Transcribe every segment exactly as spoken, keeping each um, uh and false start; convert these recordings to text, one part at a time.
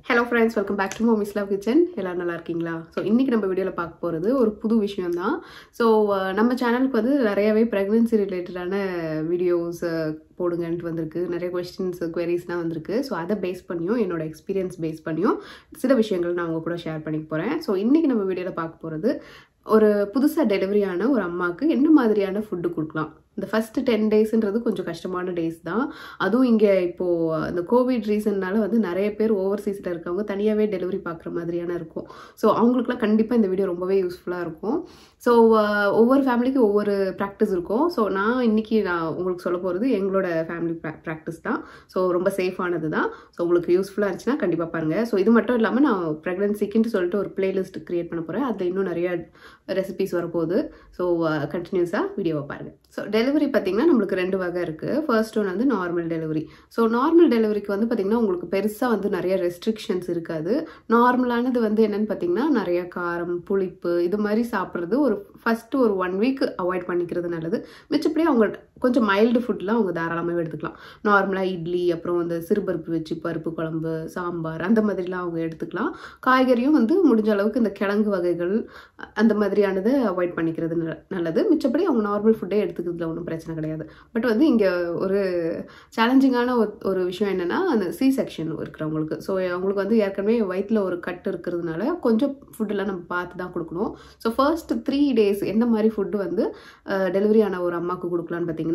Hello friends, welcome back to Mommy's Love Kitchen. எல்லாரும் நல்லா இருக்கீங்களா? சோ இன்னைக்கு நம்ம வீடியோல பார்க்க போறது ஒரு புது விஷயம் தான். சோ நம்ம சேனலுக்கு வந்து நிறையவே பிரெக்னன்சி ரிலேட்டடான வீடியோஸ் போடுங்கன்னு வந்திருக்கு. நிறைய क्वेश्चंस queriesலாம் வந்திருக்கு. சோ அத பேஸ் பண்ணியும் என்னோட எக்ஸ்பீரியன்ஸ் பேஸ் பண்ணியும் சில விஷயங்கள் நான் உங்க கூட ஷேர் பண்ணிக்க போறேன். சோ இன்னைக்கு நம்ம வீடியோல பார்க்க போறது ஒரு புதுசா டெலிவரி ஆன ஒரு அம்மாக்கு என்ன மாதிரியான ஃபுட் கொடுக்கலாம். இந்த ஃபர்ஸ்ட் ten டேஸ்ன்றது கொஞ்சம் கஷ்டமான டேஸ் தான். அதுவும் இங்கே இப்போ இந்த கோவிட் ரீசன்னால வந்து நிறைய பேர் ஓவர்சீஸில் இருக்கவங்க தனியாகவே டெலிவரி பார்க்குற மாதிரியான இருக்கும். ஸோ அவங்களுக்குலாம் கண்டிப்பாக இந்த வீடியோ ரொம்பவே யூஸ்ஃபுல்லாக இருக்கும். ஸோ ஒவ்வொரு ஃபேமிலிக்கும் ஒவ்வொரு ப்ராக்டிஸ் இருக்கும். ஸோ நான் இன்னைக்கு நான் உங்களுக்கு சொல்ல போகிறது எங்களோட ஃபேமிலி ப்ராக்டிஸ் தான். ஸோ ரொம்ப சேஃபானது தான். ஸோ உங்களுக்கு யூஸ்ஃபுல்லாக இருந்துச்சுன்னா கண்டிப்பாக பாருங்கள். ஸோ இது மட்டும் இல்லாமல் நான் ப்ரெக்னன்சிக்குன்னு சொல்லிட்டு ஒரு பிளேலிஸ்ட் க்ரியேட் பண்ண போகிறேன். அதில் இன்னும் நிறைய ரெசிபிஸ் வரப்போகுது. ஸோ கண்டினியூஸாக வீடியோவை பாருங்கள். ஸோ டெலிவரி பார்த்தீங்கன்னா நம்மளுக்கு ரெண்டு வகை இருக்குது. ஃபர்ஸ்ட் ஒன் வந்து நார்மல் டெலிவரி. ஸோ நார்மல் டெலிவரிக்கு வந்து பார்த்தீங்கன்னா உங்களுக்கு பெருசாக வந்து நிறைய ரெஸ்ட்ரிக்ஷன்ஸ் இருக்காது. நார்மலானது வந்து என்னென்னு பார்த்தீங்கன்னா நிறைய காரம், புளிப்பு இது மாதிரி சாப்பிட்றது ஒரு ஃபஸ்ட்டு ஒரு ஒன் வீக் அவாய்ட் பண்ணிக்கிறது நல்லது. மிச்சப்படி அவங்க கொஞ்சம் மைல்டு ஃபுட்லாம் அவங்க தாராளமாக எடுத்துக்கலாம். நார்மலாக இட்லி, அப்புறம் வந்து சிறுபருப்பு வச்சு பருப்பு குழம்பு, சாம்பார் அந்த மாதிரிலாம் அவங்க எடுத்துக்கலாம். காய்கறியும் வந்து முடிஞ்ச அளவுக்கு இந்த கிழங்கு வகைகள் அந்த மாதிரியானதை அவாய்ட் பண்ணிக்கிறது நல்லது. மிச்சப்படி அவங்க நார்மல் ஃபுட்டே எடுத்துக்கிறதுல ஒன்றும் பிரச்சனை கிடையாது. பட் வந்து இங்கே ஒரு சேலஞ்சிங்கான ஒரு விஷயம் என்னென்னா அந்த சி செக்ஷன் இருக்கிறவங்களுக்கு. ஸோ அவங்களுக்கு வந்து ஏற்கனவே வயிற்றில் ஒரு கட்டு இருக்கிறதுனால கொஞ்சம் ஃபுட்டெல்லாம் நம்ம பார்த்து தான் கொடுக்கணும். ஸோ ஃபர்ஸ்ட் த்ரீ டேஸ் எந்த மாதிரி ஃபுட்டு வந்து டெலிவரி ஆன ஒரு அம்மாவுக்கு கொடுக்கலான்னு பார்த்தீங்கன்னா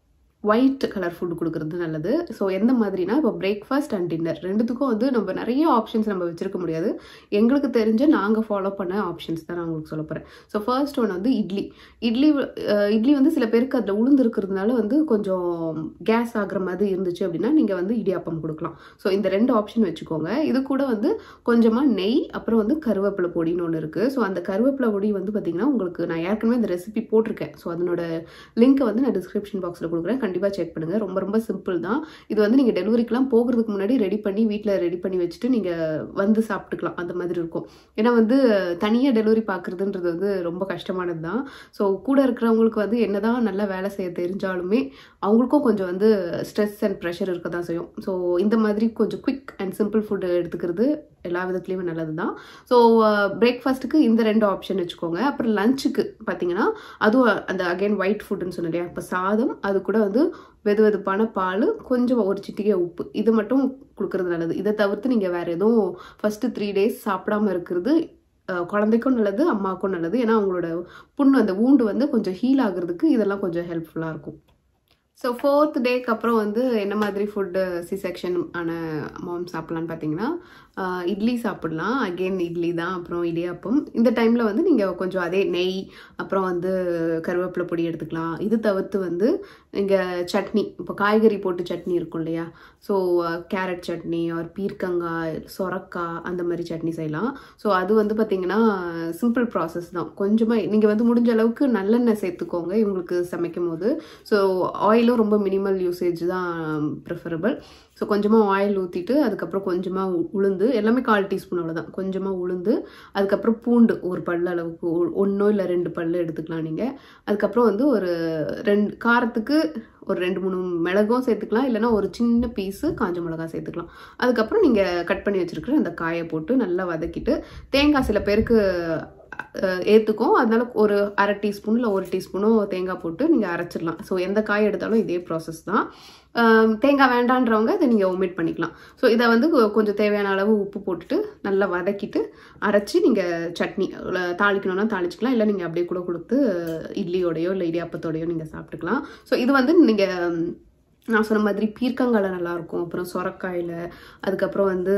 ஒயிட் கலர் ஃபுட் கொடுக்குறது நல்லது. ஸோ எந்த மாதிரினா இப்போ பிரேக்ஃபாஸ்ட் அண்ட் டின்னர் ரெண்டுத்துக்கும் வந்து நம்ம நிறைய ஆப்ஷன்ஸ் நம்ம வச்சிருக்க முடியாது. எங்களுக்கு தெரிஞ்ச நாங்கள் ஃபாலோ பண்ண ஆப்ஷன்ஸ் தான் நான் உங்களுக்கு சொல்ல போகிறேன். ஸோ ஃபர்ஸ்ட் ஒன் வந்து இட்லி. இட்லி இட்லி வந்து சில பேருக்கு அதில் உளுந்து இருக்கிறதுனால வந்து கொஞ்சம் கேஸ் ஆகிற மாதிரி இருந்துச்சு அப்படின்னா நீங்கள் வந்து இடியாப்பம் கொடுக்கலாம். ஸோ இந்த ரெண்டு ஆப்ஷன் வச்சுக்கோங்க. இது கூட வந்து கொஞ்சமாக நெய், அப்புறம் வந்து கருவேப்பிலை பொடின்னு ஒன்று இருக்குது. ஸோ அந்த கருவேப்பிலை பொடி வந்து பார்த்திங்கன்னா உங்களுக்கு நான் ஏற்கனவே இந்த ரெசிபி போட்டிருக்கேன். ஸோ அதனோட லிங்க்கை வந்து நான் டிஸ்கிரிப்ஷன் பாக்ஸில் கொடுக்குறேன். கண்டிப்பாக செக் பண்ணுங்கள். ரொம்ப ரொம்ப சிம்பிள் தான். இது வந்து நீங்கள் டெலிவரிக்கெலாம் போகிறதுக்கு முன்னாடி ரெடி பண்ணி வீட்டில் ரெடி பண்ணி வச்சுட்டு நீங்கள் வந்து சாப்பிட்டுக்கலாம். அந்த மாதிரி இருக்கும். ஏன்னா வந்து தனியாக டெலிவரி பார்க்குறதுன்றது வந்து ரொம்ப கஷ்டமானது தான். ஸோ கூட இருக்கிறவங்களுக்கு வந்து என்ன தான் நல்லா வேலை செய்ய தெரிஞ்சாலுமே அவங்களுக்கும் கொஞ்சம் வந்து ஸ்ட்ரெஸ் அண்ட் ப்ரெஷர் இருக்க தான் செய்யும். ஸோ இந்த மாதிரி கொஞ்சம் குவிக் அண்ட் சிம்பிள் ஃபுட்டு எடுத்துக்கிறது எல்லா விதத்துலேயுமே நல்லது தான். ஸோ பிரேக்ஃபாஸ்ட்டுக்கு இந்த ரெண்டு ஆப்ஷன் வச்சுக்கோங்க. அப்புறம் லஞ்சுக்கு பார்த்தீங்கன்னா அதுவும் அந்த அகைன் ஒயிட் ஃபுட்டுன்னு சொன்னேன் இல்லையா, இப்போ சாதம், அது கூட வந்து வெது வெதுப்பான பால், கொஞ்சம் ஒரு சிட்டிகை உப்பு, இது மட்டும் கொடுக்கறது நல்லது. இதை தவிர்த்து நீங்கள் வேறு எதுவும் ஃபஸ்ட்டு த்ரீ டேஸ் சாப்பிடாமல் இருக்கிறது குழந்தைக்கும் நல்லது, அம்மாவுக்கும் நல்லது. ஏன்னா அவங்களோட புண்ணு அந்த வூண்டு வந்து கொஞ்சம் ஹீல் ஆகுறதுக்கு இதெல்லாம் கொஞ்சம் ஹெல்ப்ஃபுல்லாக இருக்கும். ஸோ ஃபோர்த் டேக்கு அப்புறம் வந்து என்ன மாதிரி ஃபுட்டு சி செக்ஷன் ஆன மாம் சாப்பிட்லான்னு பார்த்தீங்கன்னா இட்லி சாப்பிட்லாம். அகெயின் இட்லி தான், அப்புறம் இடியாப்பம். இந்த டைமில் வந்து நீங்கள் கொஞ்சம் அதே நெய், அப்புறம் வந்து கருவேப்பிலை பொடி எடுத்துக்கலாம். இது தவிர்த்து வந்து இங்கே சட்னி, இப்போ காய்கறி போட்டு சட்னி இருக்கும் இல்லையா, ஸோ கேரட் சட்னி, ஒரு பீர்க்கங்காய், சொரக்காய் அந்த மாதிரி சட்னி செய்யலாம். ஸோ அது வந்து பார்த்திங்கன்னா சிம்பிள் ப்ராசஸ் தான். கொஞ்சமாக நீங்கள் வந்து முடிஞ்ச அளவுக்கு நல்லெண்ணெய் சேர்த்துக்கோங்க இவங்களுக்கு சமைக்கும் போது. ஸோ ஆயிலும் ரொம்ப மினிமல் யூசேஜ் தான் ப்ரிஃபரபிள். ஸோ கொஞ்சமாக ஆயில் ஊற்றிட்டு அதுக்கப்புறம் கொஞ்சமாக உளுந்து, எல்லாமே கால் டீஸ்பூன் அவ்வளோதான், கொஞ்சமாக உளுந்து, அதுக்கப்புறம் பூண்டு ஒரு பல் அளவுக்கு ஒன்றோ இல்லை ரெண்டு பல் எடுத்துக்கலாம் நீங்கள். அதுக்கப்புறம் வந்து ஒரு ரெண்டு காரத்துக்கு ஒரு ரெண்டு மூணு மிளகும் சேர்த்துக்கலாம், இல்லைனா ஒரு சின்ன பீஸு காஞ்ச மிளகா சேர்த்துக்கலாம். அதுக்கப்புறம் நீங்கள் கட் பண்ணி வச்சுருக்கிற அந்த காயை போட்டு நல்லா வதக்கிட்டு, தேங்காய் சில பேருக்கு ஏற்றுக்கும், அதனால ஒரு அரை டீஸ்பூன் இல்லை ஒரு டீஸ்பூனும் தேங்காய் போட்டு நீங்கள் அரைச்சிடலாம். ஸோ எந்த காய் எடுத்தாலும் இதே ப்ராசஸ் தான். தேங்காய் வேண்டான்றவங்க இதை நீங்கள் ஒமிட் பண்ணிக்கலாம். ஸோ இதை வந்து கொஞ்சம் தேவையான அளவு உப்பு போட்டுட்டு நல்லா வதக்கிட்டு அரைச்சி நீங்கள் சட்னி தாளிக்கணும்னா தாளிச்சிக்கலாம், இல்லை நீங்கள் அப்படியே கூட கொடுத்து இட்லியோடையோ இல்லை இடியாப்பத்தோடையோ நீங்கள் சாப்பிட்டுக்கலாம். ஸோ இது வந்து நீங்கள் நான் சொன்ன மாதிரி பீர்க்கங்காயில் நல்லாயிருக்கும், அப்புறம் சொரக்காயில், அதுக்கப்புறம் வந்து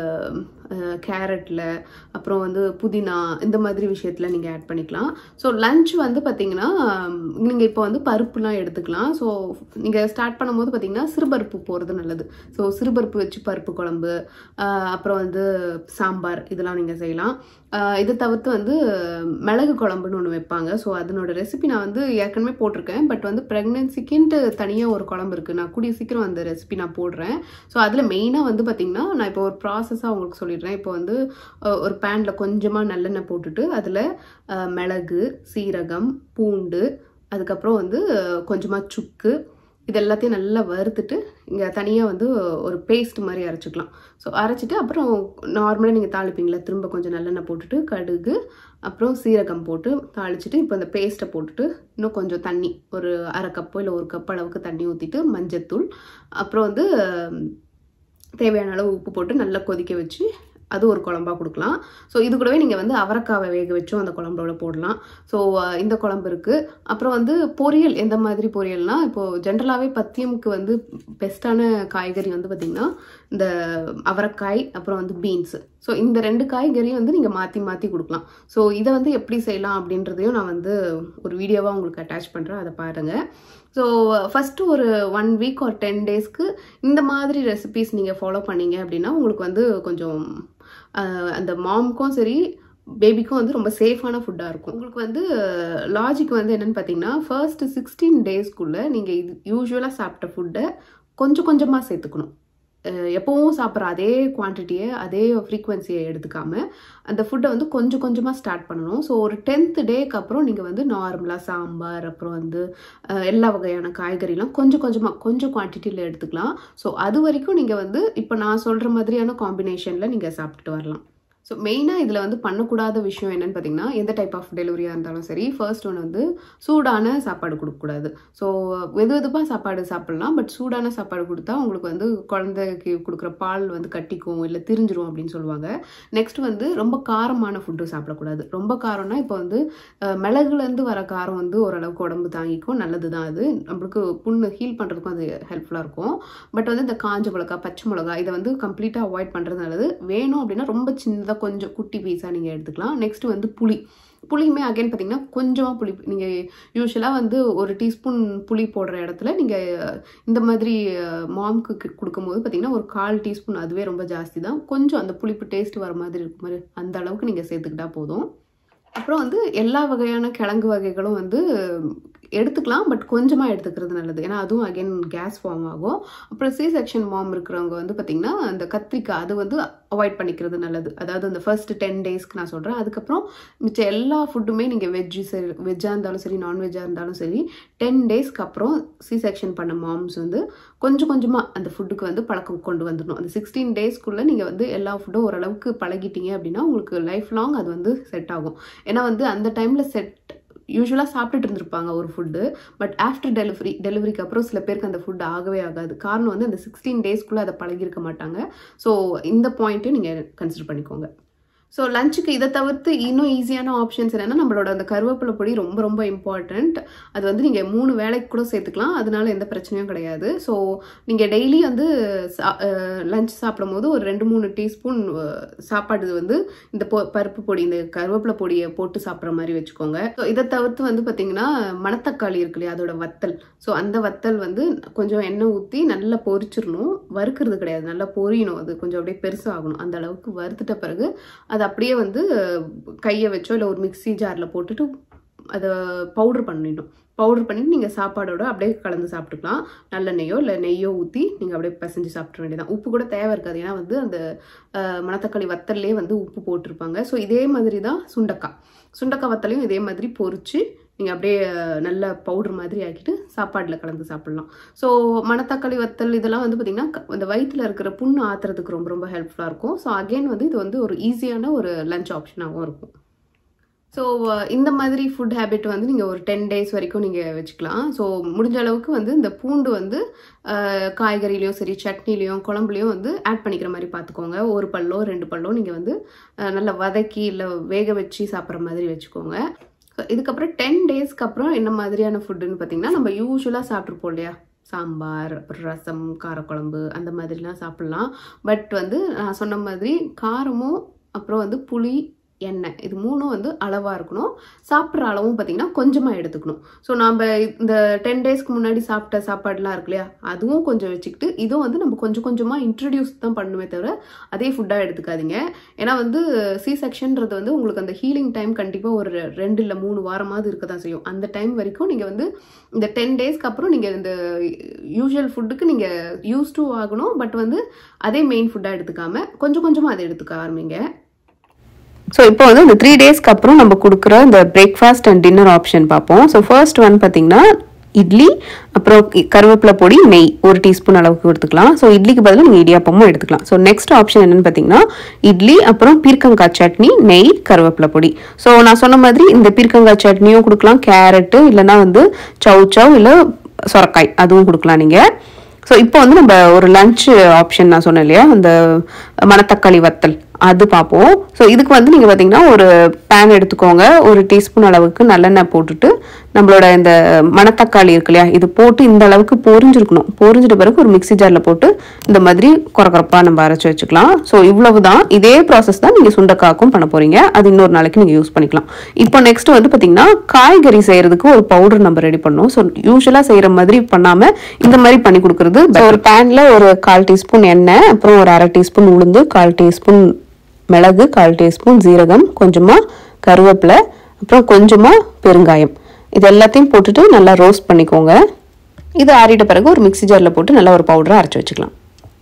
கேரட்டில், அப்புறம் வந்து புதினா, இந்த மாதிரி விஷயத்தில் நீங்கள் ஆட் பண்ணிக்கலாம். ஸோ லன்ச் வந்து பார்த்திங்கன்னா நீங்கள் இப்போ வந்து பருப்புலாம் எடுத்துக்கலாம். ஸோ நீங்கள் ஸ்டார்ட் பண்ணும்போது பார்த்திங்கன்னா சிறுபருப்பு போகிறது நல்லது. ஸோ சிறுபருப்பு வச்சு பருப்பு குழம்பு, அப்புறம் வந்து சாம்பார், இதெல்லாம் நீங்கள் செய்யலாம். இதை தவிர்த்து வந்து மிளகு குழம்புன்னு ஒன்று வைப்பாங்க. ஸோ அதனோட ரெசிபி நான் வந்து ஏற்கனவே போட்டிருக்கேன். பட் வந்து ப்ரெக்னென்சிக்குன்ட்டு தனியாக ஒரு குழம்பு இருக்குது. நான் கூடிய சீக்கிரம் அந்த ரெசிபி நான் போடுறேன். ஸோ அதில் மெயினாக வந்து பார்த்திங்கன்னா நான் இப்போ ஒரு ப்ராசஸாக உங்களுக்கு சொல்லிடுறேன். இப்போ வந்து ஒரு பேனில் கொஞ்சமாக நல்லெண்ணெய் போட்டுட்டு அதில் மிளகு, சீரகம், பூண்டு, அதுக்கப்புறம் வந்து கொஞ்சமாக சுக்கு, இது எல்லாத்தையும் நல்லா வறுத்துட்டு இங்கே தனியாக வந்து ஒரு பேஸ்ட் மாதிரி அரைச்சிக்கலாம். ஸோ அரைச்சிட்டு அப்புறம் நார்மலாக நீங்கள் தாளிப்பீங்களா, திரும்ப கொஞ்சம் நல்லெண்ணெய் போட்டுட்டு கடுகு அப்புறம் சீரகம் போட்டு தாளிச்சிட்டு இப்போ இந்த பேஸ்ட்டை போட்டுட்டு இன்னும் கொஞ்சம் தண்ணி ஒரு அரை கப்போ இல்லை ஒரு கப் அளவுக்கு தண்ணி ஊற்றிட்டு மஞ்சத்தூள் அப்புறம் வந்து தேவையான அளவு உப்பு போட்டு நல்லா கொதிக்க வச்சு அது ஒரு குழம்பா கொடுக்கலாம். ஸோ இது கூடவே நீங்கள் வந்து அவரைக்காவை வேக வச்சும் அந்த குழம்போட போடலாம். ஸோ இந்த குழம்பு இருக்குது. அப்புறம் வந்து பொரியல் எந்த மாதிரி பொரியல்னா, இப்போது ஜென்ரலாகவே பத்தியமுக்கு வந்து பெஸ்ட்டான காய்கறி வந்து பார்த்திங்கன்னா இந்த அவரைக்காய் அப்புறம் வந்து பீன்ஸு. ஸோ இந்த ரெண்டு காய்கறியும் வந்து நீங்கள் மாற்றி மாற்றி கொடுக்கலாம். ஸோ இதை வந்து எப்படி செய்யலாம் அப்படின்றதையும் நான் வந்து ஒரு வீடியோவாக உங்களுக்கு அட்டாச் பண்ணுறேன், அதை பாருங்கள். ஸோ ஃபஸ்ட்டு ஒரு ஒன் வீக் ஒரு டென் டேஸ்க்கு இந்த மாதிரி ரெசிபீஸ் நீங்கள் ஃபாலோ பண்ணீங்க அப்படின்னா உங்களுக்கு வந்து கொஞ்சம் அந்த மாம்க்கும் சரி பேபிக்கும் வந்து ரொம்ப சேஃபான ஃபுட்டாக இருக்கும். உங்களுக்கு வந்து லாஜிக் வந்து என்னென்னு பார்த்தீங்கன்னா, ஃபர்ஸ்ட் சிக்ஸ்டீன் டேஸ்க்குள்ளே நீங்கள் இது யூஸ்வலாக சாப்பிட்ட ஃபுட்டை கொஞ்சம் கொஞ்சமாக சேர்த்துக்கணும். எப்போவும் சாப்பிட்ற அதே குவான்டிட்டியை அதே ஃப்ரீக்வன்சியை எடுத்துக்காமல் அந்த ஃபுட்டை வந்து கொஞ்சம் கொஞ்சமாக ஸ்டார்ட் பண்ணணும். ஸோ ஒரு டென்த் டேக்கு அப்புறம் நீங்கள் வந்து நார்மலாக சாம்பார் அப்புறம் வந்து எல்லா வகையான காய்கறிலாம் கொஞ்சம் கொஞ்சமாக கொஞ்சம் குவான்டிட்டியில் எடுத்துக்கலாம். ஸோ அது வரைக்கும் நீங்கள் வந்து இப்போ நான் சொல்கிற மாதிரியான காம்பினேஷனில் நீங்கள் சாப்பிட்டுட்டு வரலாம். ஸோ மெயினாக இதில் வந்து பண்ணக்கூடாத விஷயம் என்னென்னு பார்த்தீங்கன்னா, எந்த டைப் ஆஃப் டெலிவரியாக இருந்தாலும் சரி ஃபர்ஸ்ட் ஒன்று வந்து சூடான சாப்பாடு கொடுக்கக்கூடாது. ஸோ வெது வெதுப்பாக சாப்பாடு சாப்பிட்லாம், பட் சூடான சாப்பாடு கொடுத்தா உங்களுக்கு வந்து குழந்தைக்கு கொடுக்குற பால் வந்து கட்டிக்கும் இல்லை திரிஞ்சிரும் அப்படின்னு சொல்லுவாங்க. நெக்ஸ்ட் வந்து ரொம்ப காரமான ஃபுட்டு சாப்பிடக்கூடாது. ரொம்ப காரம்னா இப்போ வந்து மிளகுலேருந்து வர காரம் வந்து ஓரளவுக்கு உடம்பு தாங்கிக்கும், நல்லது தான். அது நம்மளுக்கு புண்ணு ஹீல் பண்ணுறதுக்கும் அது ஹெல்ப்ஃபுல்லாக இருக்கும். பட் வந்து இந்த காஞ்ச மிளகா பச்சை மிளகா இதை வந்து கம்ப்ளீட்டாக அவாய்ட் பண்ணுறது நல்லது. வேணும் அப்படின்னா ரொம்ப சின்னதாக கொஞ்சம் குட்டி பீஸாக நீங்கள் எடுத்துக்கலாம். நெக்ஸ்ட் வந்து புளி புளியுமே அகைன் பார்த்தீங்கன்னா கொஞ்சமாக புளி. நீங்கள் யூஸ்வலாக வந்து ஒரு டீஸ்பூன் புளி போடுற இடத்துல நீங்கள் இந்த மாதிரி மாம்க்கு கொடுக்கும்போது பார்த்தீங்கன்னா ஒரு கால் டீஸ்பூன், அதுவே ரொம்ப ஜாஸ்தி தான். கொஞ்சம் அந்த புளிப்பு டேஸ்ட் வர மாதிரி இருக்கும் மாதிரி அந்த அளவுக்கு நீங்கள் சேர்த்துக்கிட்டா போதும். அப்புறம் வந்து எல்லா வகையான கிழங்கு வகைகளும் வந்து எடுத்துக்கலாம், பட் கொஞ்சமாக எடுத்துக்கிறது நல்லது. ஏன்னா அதுவும் அகைன் கேஸ் ஃபார்ம் ஆகும். அப்புறம் சி செக்ஷன் மாம் இருக்கிறவங்க வந்து பார்த்திங்கன்னா அந்த கத்திரிக்காய் அது வந்து அவாய்ட் பண்ணிக்கிறது நல்லது. அதாவது அந்த ஃபர்ஸ்ட் டென் டேஸ்க்கு நான் சொல்கிறேன். அதுக்கப்புறம் மிச்ச எல்லா ஃபுட்டுமே நீங்கள் வெஜ்ஜு சரி வெஜ்ஜாக இருந்தாலும் சரி நான்வெஜ்ஜாக இருந்தாலும் சரி டென் டேஸ்க்கு அப்புறம் சி செக்ஷன் பண்ண மாம்ஸ் வந்து கொஞ்சம் கொஞ்சமாக அந்த ஃபுட்டுக்கு வந்து பழக்கம் கொண்டு வந்துடணும். அந்த சிக்ஸ்டீன் டேஸ்க்குள்ளே நீங்கள் வந்து எல்லா ஃபுட்டும் ஓரளவுக்கு பழகிட்டீங்க அப்படின்னா உங்களுக்கு லைஃப் லாங் அது வந்து செட் ஆகும். ஏன்னா வந்து அந்த டைமில் செட் யூஸ்வலாக சாப்பிட்டுட்டு இருந்திருப்பாங்க ஒரு ஃபுட்டு, பட் ஆஃப்டர் டெலிவரி டெலிவரிக்கு அப்புறம் சில பேருக்கு அந்த ஃபுட் ஆகவே ஆகாது. காரணம் வந்து அந்த சிக்ஸ்டீன் டேஸ்க்குள்ளே அதை பழகிருக்க மாட்டாங்க. ஸோ இந்த பாயிண்ட்டும் நீங்கள் கன்சிடர் பண்ணிக்கோங்க. ஸோ லஞ்சுக்கு இதை தவிர்த்து இன்னும் ஈஸியான ஆப்ஷன்ஸ் என்னென்னா, நம்மளோட அந்த கருவேப்பிலை பொடி ரொம்ப ரொம்ப இம்பார்ட்டண்ட். அது வந்து நீங்கள் மூணு வேலைக்கு கூட சேர்த்துக்கலாம், அதனால எந்த பிரச்சனையும் கிடையாது. ஸோ நீங்கள் டெய்லி வந்து லஞ்ச் சாப்பிடும் போது ஒரு ரெண்டு மூணு டீஸ்பூன் சாப்பாடு வந்து இந்த பொ பருப்பு பொடி இந்த கருவேப்பிலை பொடியை போட்டு சாப்பிட்ற மாதிரி வச்சுக்கோங்க. ஸோ இதை தவிர்த்து வந்து பார்த்தீங்கன்னா மணத்தக்காளி இருக்கு இல்லையா, அதோட வத்தல். ஸோ அந்த வத்தல் வந்து கொஞ்சம் எண்ணெய் ஊற்றி நல்லா பொரிச்சிடணும். வறுக்கிறது கிடையாது, நல்லா பொரியணும். அது கொஞ்சம் அப்படியே பெருசாகணும். அந்த அளவுக்கு வறுத்துட்ட பிறகு அதை அப்படியே வந்து கையை வச்சோ இல்லை ஒரு மிக்சி ஜாரில் போட்டுட்டு அதை பவுடர் பண்ணிடணும். பவுடர் பண்ணிட்டு நீங்கள் சாப்பாடோட அப்படியே கலந்து சாப்பிட்டுக்கலாம். நல்லெண்ணெய்யோ இல்லை நெய்யோ ஊற்றி நீங்கள் அப்படியே பிசைஞ்சு சாப்பிட வேண்டியதான். உப்பு கூட தேவை இருக்காது, ஏன்னா வந்து அந்த மணத்தக்காளி வத்தல்லே வந்து உப்பு போட்டிருப்பாங்க. ஸோ இதே மாதிரி தான் சுண்டக்காய் சுண்டக்காய் வத்தலையும் இதே மாதிரி பொரிச்சு நீங்கள் அப்படியே நல்ல பவுடர் மாதிரி ஆக்கிட்டு சாப்பாட்டில் கலந்து சாப்பிட்லாம். ஸோ மணத்தக்காளி வத்தல் இதெல்லாம் வந்து பார்த்திங்கன்னா அந்த வயிற்றில் இருக்கிற புண்ணு ஆற்றுறதுக்கு ரொம்ப ரொம்ப ஹெல்ப்ஃபுல்லாக இருக்கும். ஸோ அகெயின் வந்து இது வந்து ஒரு ஈஸியான ஒரு லஞ்ச் ஆப்ஷனாகவும் இருக்கும். ஸோ இந்த மாதிரி ஃபுட் ஹேபிட் வந்து நீங்கள் ஒரு டென் டேஸ் வரைக்கும் நீங்கள் வச்சுக்கலாம். ஸோ முடிஞ்ச அளவுக்கு வந்து இந்த பூண்டு வந்து காய்கறிலையும் சரி சட்னிலையும் குழம்புலையும் வந்து ஆட் பண்ணிக்கிற மாதிரி பார்த்துக்கோங்க. ஒரு பல்லோ ரெண்டு பல்லோ நீங்கள் வந்து நல்லா வதக்கி இல்லை வேக வச்சு சாப்பிட்ற மாதிரி வச்சுக்கோங்க. ஸோ இதுக்கப்புறம் டென் டேஸ்க்கு அப்புறம் என்ன மாதிரியான ஃபுட்டுன்னு பார்த்தீங்கன்னா, நம்ம யூஸ்வலாக சாப்பிட்ருப்போம் இல்லையா, சாம்பார் அப்புறம் ரசம் காரக்குழம்பு அந்த மாதிரிலாம் சாப்பிட்லாம். பட் வந்து நான் சொன்ன மாதிரி காரமும் அப்புறம் வந்து புளி எண்ணெய் இது மூணும் வந்து அளவாக இருக்கணும். சாப்பிட்ற அளவும் பார்த்திங்கன்னா கொஞ்சமாக எடுத்துக்கணும். ஸோ நம்ம இந்த டென் டேஸ்க்கு முன்னாடி சாப்பிட்ட சாப்பாடுலாம் இருக்கு இல்லையா, அதுவும் கொஞ்சம் வச்சுக்கிட்டு இதுவும் வந்து நம்ம கொஞ்சம் கொஞ்சமாக இன்ட்ரடியூஸ் தான் பண்ணுமே தவிர அதே ஃபுட்டாக எடுத்துக்காதீங்க. ஏன்னா வந்து சி செக்ஷன்றது வந்து உங்களுக்கு அந்த ஹீலிங் டைம் கண்டிப்பாக ஒரு ரெண்டு இல்லை மூணு வாரமாவது இருக்க தான் செய்யும். அந்த டைம் வரைக்கும் நீங்கள் வந்து இந்த டென் டேஸ்க்கு அப்புறம் நீங்கள் இந்த யூஷுவல் ஃபுட்டுக்கு நீங்கள் யூஸ் டு ஆகணும். பட் வந்து அதே மெயின் ஃபுட்டாக எடுத்துக்காமல் கொஞ்சம் கொஞ்சமாக அதை எடுத்துக்க ஆரம்பிங்க. ஸோ இப்போ வந்து இந்த த்ரீ டேஸ்க்கு அப்புறம் நம்ம கொடுக்குற இந்த பிரேக்ஃபாஸ்ட் அண்ட் டின்னர் ஆப்ஷன் பார்ப்போம். ஸோ ஃபர்ஸ்ட் ஒன் பார்த்தீங்கன்னா இட்லி, அப்புறம் கருவேப்பிலை பொடி, நெய் ஒரு டீஸ்பூன் அளவுக்கு எடுத்துக்கலாம். ஸோ இட்லிக்கு பதிலாக நீங்கள் இடியாப்பமும் எடுத்துக்கலாம். ஸோ நெக்ஸ்ட் ஆப்ஷன் என்னென்னு பார்த்தீங்கன்னா இட்லி, அப்புறம் பீர்க்கங்காய் சட்னி, நெய், கருவேப்பிலை பொடி. ஸோ நான் சொன்ன மாதிரி இந்த பீர்க்கங்காய் சட்னியும் கொடுக்கலாம், கேரட்டு இல்லைன்னா வந்து சவு சவ் இல்லை சொரக்காய் அதுவும் கொடுக்கலாம் நீங்கள். ஸோ இப்போ வந்து நம்ம ஒரு லஞ்ச் ஆப்ஷன் நான் சொன்னேன் இல்லையா, அந்த மணத்தக்காளி வத்தல் அது பார்ப்போம். ஸோ இதுக்கு வந்து நீங்கள் பார்த்தீங்கன்னா ஒரு பேன் எடுத்துக்கோங்க, ஒரு டீஸ்பூன் அளவுக்கு நல்லெண்ணெய் போட்டுட்டு நம்மளோட இந்த மணத்தக்காளி இருக்கு இல்லையா இது போட்டு இந்த அளவுக்கு பொரிஞ்சிருக்கணும். பொரிஞ்சிட்ட பிறகு ஒரு மிக்சி ஜாரில் போட்டு இந்த மாதிரி குறக்குறப்பாக நம்ம அரைச்சி வச்சுக்கலாம். ஸோ இவ்வளவு தான். இதே ப்ராசஸ் தான் நீங்கள் சுண்டைக்காக்கும் பண்ண போகிறீங்க. அது இன்னொரு நாளைக்கு நீங்கள் யூஸ் பண்ணிக்கலாம். இப்போ நெக்ஸ்ட் வந்து பார்த்தீங்கன்னா காய்கறி செய்கிறதுக்கு ஒரு பவுடர் நம்ம ரெடி பண்ணணும். ஸோ யூஸ்வலாக செய்கிற மாதிரி பண்ணாமல் இந்த மாதிரி பண்ணி கொடுக்குறது. ஒரு பேனில் ஒரு கால் டீஸ்பூன் எண்ணெய், அப்புறம் ஒரு அரை டீஸ்பூன் உளுந்து, கால் டீஸ்பூன் மிளகு, கால் டீஸ்பூன் ஜீரகம், கொஞ்சமாக கருவேப்பிலை, அப்புறம் கொஞ்சமாக பெருங்காயம், இது எல்லாத்தையும் போட்டுட்டு நல்லா ரோஸ்ட் பண்ணிக்கோங்க. இது ஆறிட்ட பிறகு ஒரு மிக்சி ஜாரில் போட்டு நல்லா ஒரு பவுடராக அரைச்சி வச்சுக்கலாம்.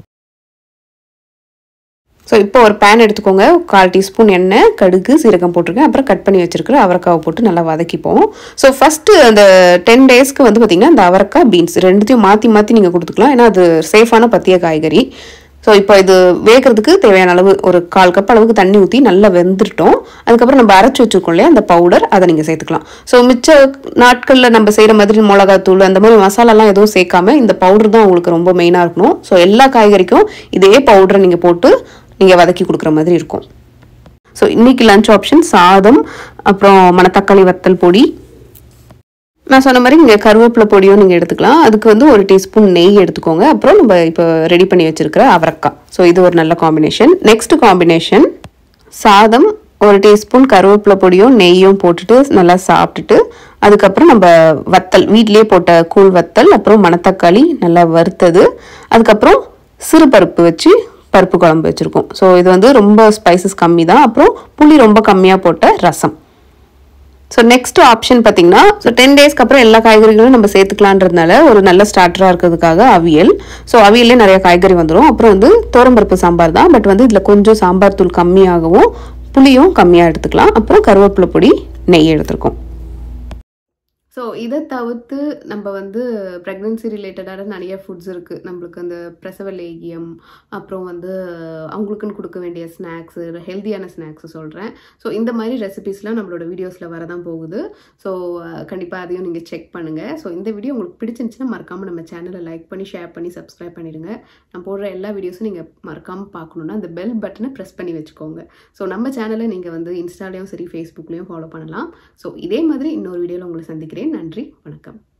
ஸோ இப்போ ஒரு பேன் எடுத்துக்கோங்க, கால் டீஸ்பூன் எண்ணெய், கடுகு, சீரகம் போட்டிருக்கேன், அப்புறம் கட் பண்ணி வச்சிருக்கிற அவரைக்காவை போட்டு நல்லா வதக்கிப்போம். ஸோ ஃபஸ்ட்டு அந்த டென் டேஸ்க்கு வந்து பார்த்திங்கன்னா இந்த அவரைக்காய், பீன்ஸ் ரெண்டுத்தையும் மாற்றி மாற்றி நீங்கள் கொடுத்துக்கலாம். ஏன்னா அது சேஃபான பத்திய காய்கறி. ஸோ இப்போ இது வேகிறதுக்கு தேவையான அளவு ஒரு கால் கப் அளவுக்கு தண்ணி ஊற்றி நல்லா வெந்துட்டோம். அதுக்கப்புறம் நம்ம அரைச்சி வச்சுருக்கோம் இல்லையா அந்த பவுடர், அதை நீங்கள் சேர்த்துக்கலாம். ஸோ மிச்ச நாட்களில் நம்ம செய்கிற மாதிரி மிளகாத்தூள் அந்த மாதிரி மசாலாலாம் எதுவும் சேர்க்காம இந்த பவுடர் தான் உங்களுக்கு ரொம்ப மெயினாக இருக்கணும். ஸோ எல்லா காய்கறிக்கும் இதே பவுடரை நீங்கள் போட்டு நீங்கள் வதக்கி கொடுக்குற மாதிரி இருக்கும். ஸோ இன்றைக்கி லஞ்ச் ஆப்ஷன் சாதம், அப்புறம் மணத்தக்காளி வத்தல் பொடி, நான் சொன்ன மாதிரி இங்கே கருவேப்பிலை பொடியும் நீங்கள் எடுத்துக்கலாம். அதுக்கு வந்து ஒரு டீஸ்பூன் நெய் எடுத்துக்கோங்க. அப்புறம் நம்ம இப்போ ரெடி பண்ணி வச்சுருக்கிற அவரைக்காய். ஸோ இது ஒரு நல்ல காம்பினேஷன். நெக்ஸ்ட் காம்பினேஷன் சாதம், ஒரு டீஸ்பூன் கருவேப்பிலை பொடியும் நெய்யும் போட்டுட்டு நல்லா சாப்பிட்டுட்டு அதுக்கப்புறம் நம்ம வத்தல் வீட்லேயே போட்ட கூழ் வத்தல், அப்புறம் மணத்தக்காளி நல்லா வறுத்தது, அதுக்கப்புறம் சிறு பருப்பு வச்சு பருப்பு குழம்பு வச்சுருக்கோம். ஸோ இது வந்து ரொம்ப ஸ்பைசஸ் கம்மி தான். அப்புறம் புளி ரொம்ப கம்மியாக போட்ட ரசம். ஸோ நெக்ஸ்ட் ஆப்ஷன் பார்த்தீங்கன்னா ஸோ டென் டேஸ்க்கு அப்புறம் எல்லா காய்கறிகளும் நம்ம சேர்த்துக்கலான்றதுனால ஒரு நல்ல ஸ்டார்டராக இருக்கிறதுக்காக அவியல். ஸோ அவியல்லே நிறைய காய்கறி வந்துடும். அப்புறம் வந்து தோரம்பருப்பு சாம்பார் தான், பட் வந்து இதில் கொஞ்சம் சாம்பார் தூள் கம்மியாகவும் புளியும் கம்மியாக எடுத்துக்கலாம். அப்புறம் கருவேப்பிலை பொடி, நெய் எடுத்துருக்கோம். ஸோ இதை தவிர்த்து நம்ம வந்து ப்ரெக்னென்சி ரிலேட்டடான நிறைய ஃபுட்ஸ் இருக்குது. நம்மளுக்கு அந்த பிரசவ லேகியம், அப்புறம் வந்து அவங்களுக்குன்னு கொடுக்க வேண்டிய ஸ்நாக்ஸு, ஹெல்த்தியான ஸ்நாக்ஸு சொல்கிறேன். ஸோ இந்த மாதிரி ரெசிபீஸ்லாம் நம்மளோட வீடியோஸில் வரதான் போகுது. ஸோ கண்டிப்பாக அதையும் நீங்கள் செக் பண்ணுங்கள். ஸோ இந்த வீடியோ உங்களுக்கு பிடிச்சிருந்துச்சுன்னா மறக்காமல் நம்ம சேனலை லைக் பண்ணி ஷேர் பண்ணி சப்ஸ்கிரைப் பண்ணிடுங்க. நான் போடுற எல்லா வீடியோஸும் நீங்கள் மறக்காமல் பார்க்கணுன்னா அந்த பெல் பட்டனை ப்ரெஸ் பண்ணி வச்சுக்கோங்க. ஸோ நம்ம சேனலை நீங்கள் வந்து இன்ஸ்டாலையும் சரி ஃபேஸ்புக்லேயும் ஃபாலோ பண்ணலாம். ஸோ இதே மாதிரி இன்னொரு வீடியோவில் உங்களை சந்திக்கிறேன். நன்றி, வணக்கம்.